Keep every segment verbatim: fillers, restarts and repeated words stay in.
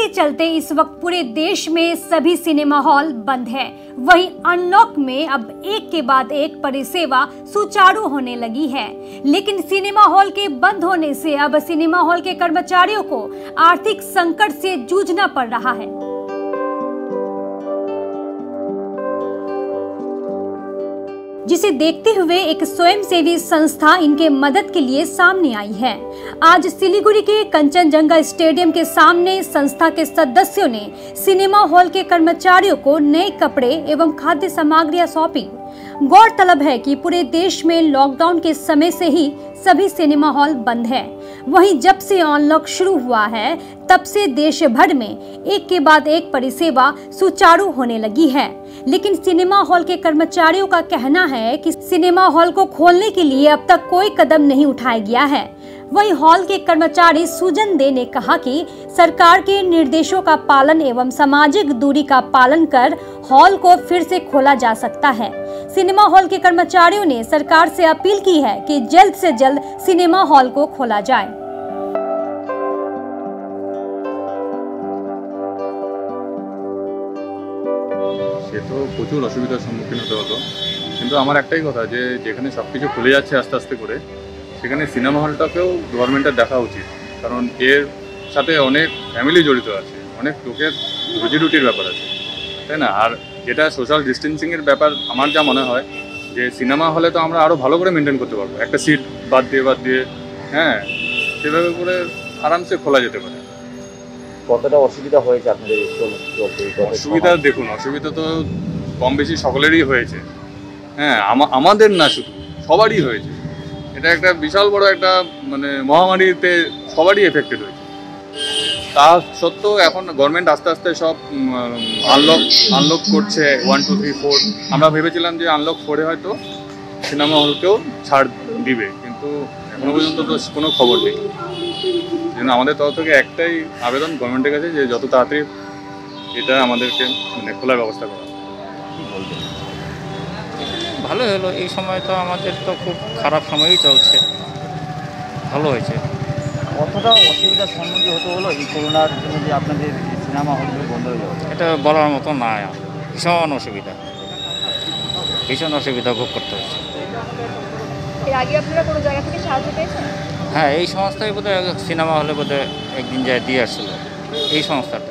के चलते इस वक्त पूरे देश में सभी सिनेमा हॉल बंद है। वहीं अनलॉक में अब एक के बाद एक परिसेवा सुचारू होने लगी है, लेकिन सिनेमा हॉल के बंद होने से अब सिनेमा हॉल के कर्मचारियों को आर्थिक संकट से जूझना पड़ रहा है। जिसे देखते हुए एक स्वयंसेवी संस्था इनके मदद के लिए सामने आई है। आज सिलीगुड़ी के कंचनजंगा स्टेडियम के सामने संस्था के सदस्यों ने सिनेमा हॉल के कर्मचारियों को नए कपड़े एवं खाद्य सामग्रियां सौंपी। गौरतलब है कि पूरे देश में लॉकडाउन के समय से ही सभी सिनेमा हॉल बंद है। वहीं जब से अनलॉक शुरू हुआ है तब से देश भर में एक के बाद एक परिसेवा सुचारू होने लगी है, लेकिन सिनेमा हॉल के कर्मचारियों का कहना है कि सिनेमा हॉल को खोलने के लिए अब तक कोई कदम नहीं उठाया गया है। वहीं हॉल के कर्मचारी सुजन दे ने कहा कि सरकार के निर्देशों का पालन एवं सामाजिक दूरी का पालन कर हॉल को फिर से खोला जा सकता है। सिनेमा हॉल के कर्मचारियों ने सरकार से अपील की है कि जल्द से जल्द सिनेमा हॉल को खोला जाए। সে তো প্রচুর অসুবিধার সম্মুখীন হতে হতো, কিন্তু আমার একটাই কথা যে যেখানে সব কিছু খুলে যাচ্ছে আস্তে আস্তে করে, সেখানে সিনেমা হলটাকেও গভর্নমেন্টের দেখা উচিত। কারণ এর সাথে অনেক ফ্যামিলি জড়িত আছে, অনেক লোকের রুজি রুটির ব্যাপার আছে, তাই না? আর যেটা সোশ্যাল ডিস্টেন্সিংয়ের ব্যাপার, আমার যা মনে হয় যে সিনেমা হলে তো আমরা আরও ভালো করে মেনটেন করতে পারবো, একটা সিট বাদ দিয়ে বাদ দিয়ে হ্যাঁ সেভাবে করে আরামসে খোলা যেতে পারে। কতটা অসুবিধা হয়েছে আপনাদের? অসুবিধা দেখুন, অসুবিধা তো কম বেশি সকলেরই হয়েছে, হ্যাঁ আমাদের না শুধু সবারই হয়েছে। এটা একটা বিশাল বড় একটা মানে মহামারীতে সবারই এফেক্টেড হয়েছে। তা সত্ত্বেও এখন গভর্নমেন্ট আস্তে আস্তে সব আনলক আনলক করছে ওয়ান টু থ্রি ফোর। আমরা ভেবেছিলাম যে আনলক ফোরে হয়তো সিনেমা হলকেও ছাড় দিবে, কিন্তু এখনো পর্যন্ত তো কোনো খবর নেই। যেন আমাদের তরফ থেকে একটাই আবেদন গভর্নমেন্টের কাছে যে যত তাড়াতাড়ি এটা আমাদেরকে মানে খোলার ব্যবস্থা করা। ভালো হলো, এই সময় তো আমাদের তো খুব খারাপ সময়ই চলছে, ভালো হয়েছে। কতটা অসুবিধার সম্মুখীন হতে হলো এই করোনার জন্য যে আপনাদের সিনেমা হলগুলো বন্ধ হয়ে যাবে? এটা বলার মতো না, ভীষণ অসুবিধা, ভীষণ অসুবিধা ভোগ করতে হচ্ছে। এর আগে আপনারা কোনো জায়গা থেকে সাহায্য পেয়েছেন? হ্যাঁ, এই সংস্থায় বোধহয় সিনেমা হলে বোধহয় একদিন যায় দিয়ে আসছিল এই সংস্থাটা।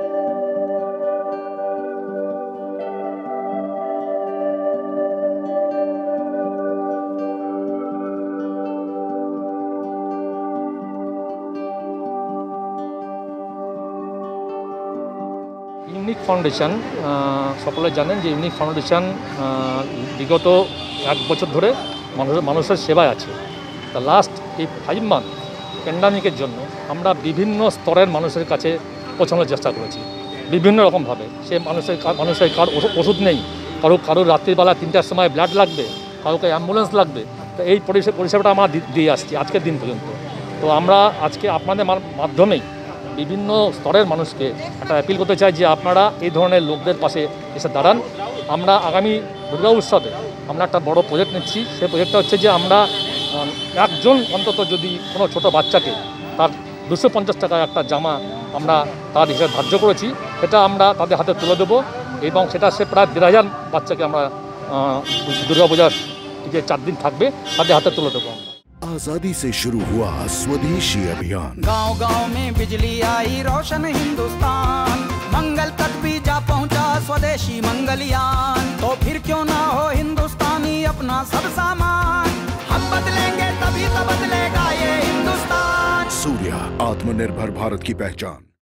ইউনিক ফাউন্ডেশন, সকলে জানেন যে ইউনিক ফাউন্ডেশন বিগত এক বছর ধরে মানুষের মানুষের সেবায় আছে। তা লাস্ট এই ফাইভ মান্থ প্যান্ডামিকের জন্য আমরা বিভিন্ন স্তরের মানুষের কাছে পৌঁছানোর চেষ্টা করেছি বিভিন্ন রকমভাবে। সে মানুষের মানুষের কারো ওষুধ নেই, কারো কারো রাত্রিবেলা তিনটার সময় ব্লাড লাগবে, কারোকে অ্যাম্বুলেন্স লাগবে। তো এই পরিষেবাটা আমরা দিয়ে আসছি আজকের দিন পর্যন্ত। তো আমরা আজকে আপনাদের মাধ্যমেই বিভিন্ন স্তরের মানুষকে একটা অ্যাপিল করতে চাই যে আপনারা এই ধরনের লোকদের পাশে এসে দাঁড়ান। আমরা আগামী দুর্গা উৎসবে আমরা একটা বড় প্রজেক্ট নিচ্ছি। সেই প্রজেক্টটা হচ্ছে যে আমরা একজন অন্তত যদি কোনো ছোটো বাচ্চাকে তার দুশো পঞ্চাশ টাকার একটা জামা আমরা তার হিসেবে ধার্য করেছি, সেটা আমরা তাদের হাতে তুলে দেবো এবং সেটা সে প্রায় দেড় হাজার বাচ্চাকে আমরা দুর্গাপূজার যে চার দিন থাকবে তাদের হাতে তুলে দেবো। आजादी से शुरू हुआ स्वदेशी अभियान, गांव गांव में बिजली आई रोशन हिंदुस्तान, मंगल तक भी जा पहुंचा स्वदेशी मंगलयान। तो फिर क्यों ना हो हिंदुस्तानी अपना सब सामान, हम बदलेंगे तभी तो बदलेगा ये हिंदुस्तान। सूर्या, आत्मनिर्भर भारत की पहचान।